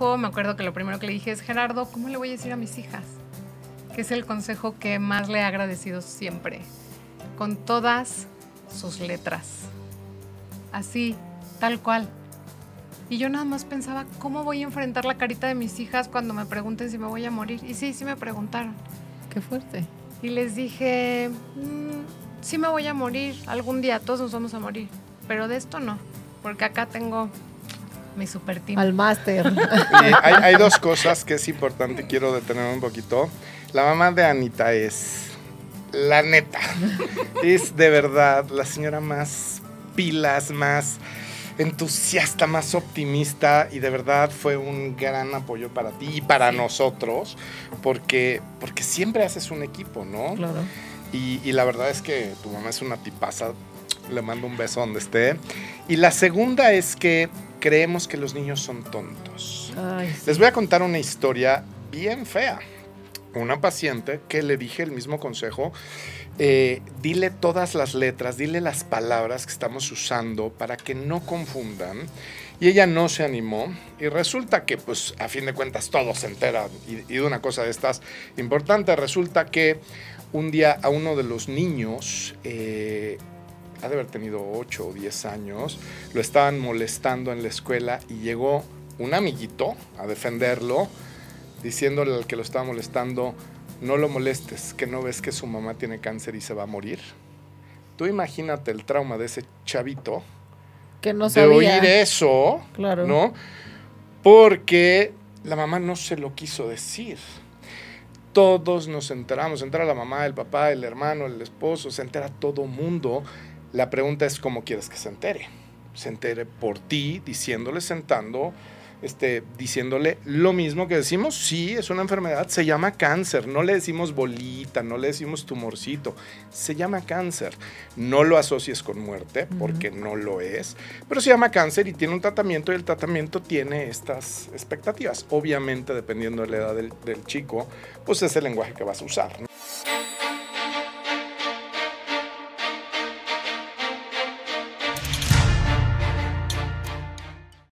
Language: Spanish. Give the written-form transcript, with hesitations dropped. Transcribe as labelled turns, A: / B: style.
A: hijo, me acuerdo que lo primero que le dije es, Gerardo, ¿cómo le voy a decir a mis hijas? Que es el consejo que más le he agradecido siempre, con todas sus letras, así, tal cual. Y yo nada más pensaba, ¿cómo voy a enfrentar la carita de mis hijas cuando me pregunten si me voy a morir? Y sí me preguntaron.
B: Qué fuerte.
A: Y les dije, sí me voy a morir algún día, todos nos vamos a morir, pero de esto no, porque acá tengo mi super team.
B: Al máster.
C: Hay dos cosas que es importante, quiero detenerme un poquito. La mamá de Anita es, la neta, es de verdad la señora más pilas, más entusiasta, más optimista, y de verdad fue un gran apoyo para ti y para nosotros, porque siempre haces un equipo, ¿no?
B: Claro.
C: Y la verdad es que tu mamá es una tipaza, le mando un beso donde esté. Y la segunda es que creemos que los niños son tontos.
B: Ay, sí.
C: Les voy a contar una historia bien fea. Una paciente que le dije el mismo consejo, dile todas las letras, dile las palabras que estamos usando para que no confundan. Y ella no se animó. Y resulta que, pues, a fin de cuentas, todos se enteran. Y de una cosa de estas importante, resulta que un día a uno de los niños, ha de haber tenido 8 o 10 años, lo estaban molestando en la escuela y llegó un amiguito a defenderlo, diciéndole al que lo estaba molestando, no lo molestes, que no ves que su mamá tiene cáncer y se va a morir. Tú imagínate el trauma de ese chavito,
B: Que no
C: de
B: sabía.
C: oír eso,
B: Claro.
C: ¿no? Porque la mamá no se lo quiso decir. Todos nos enteramos, se entera la mamá, el papá, el hermano, el esposo, se entera todo mundo. La pregunta es, ¿cómo quieres que se entere? Se entere por ti, diciéndole, sentando, diciéndole lo mismo que decimos. Sí, es una enfermedad, se llama cáncer. No le decimos bolita, no le decimos tumorcito. Se llama cáncer. No lo asocies con muerte, porque no lo es. Pero se llama cáncer y tiene un tratamiento, y el tratamiento tiene estas expectativas. Obviamente, dependiendo de la edad del chico, pues es el lenguaje que vas a usar, ¿no?